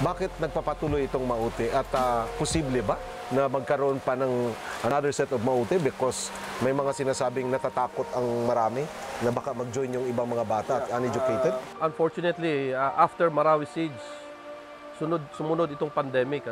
Bakit nagpapatuloy itong Maute at posible ba na magkaroon pa ng another set of Maute because may mga sinasabing natatakot ang marami na baka mag-join yung ibang mga bata at uneducated? Unfortunately, after Marawi siege, sumunod itong pandemic.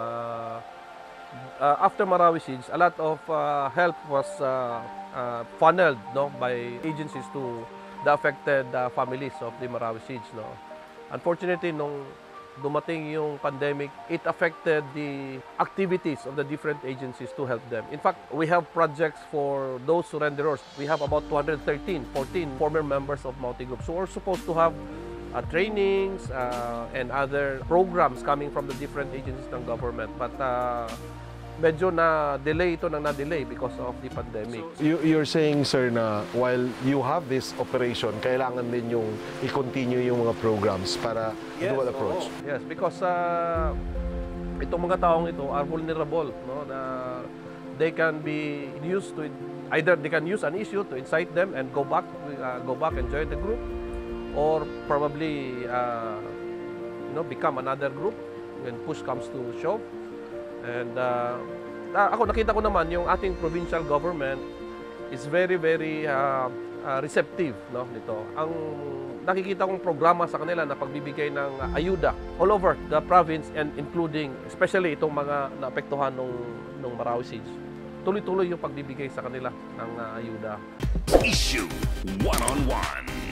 After Marawi siege, a lot of help was funneled by agencies to the affected families of the Marawi siege. Unfortunately, nung dumating yung pandemic, it affected the activities of the different agencies to help them. In fact, we have projects for those surrenderers. We have about 14 former members of Maute groups who are supposed to have trainings and other programs coming from the different agencies ng government. But medyo na-delay ito na-delay because of the pandemic. So, you're saying, sir, na while you have this operation, kailangan din yung i-continue yung mga programs para dual approach? Yes, because itong mga taong ito are vulnerable. Na they can be used to it. Either they can use an issue to incite them and go back and join the group, or probably become another group when push comes to shove. And ako nakita ko naman yung ating provincial government is very receptive nito. Ang nakikita kong programa sa kanila na pagbibigay ng ayuda all over the province and including especially itong mga naapektuhan nung Marawi siege. Tuloy-tuloy yung pagbibigay sa kanila ng ayuda. Isyu One On One.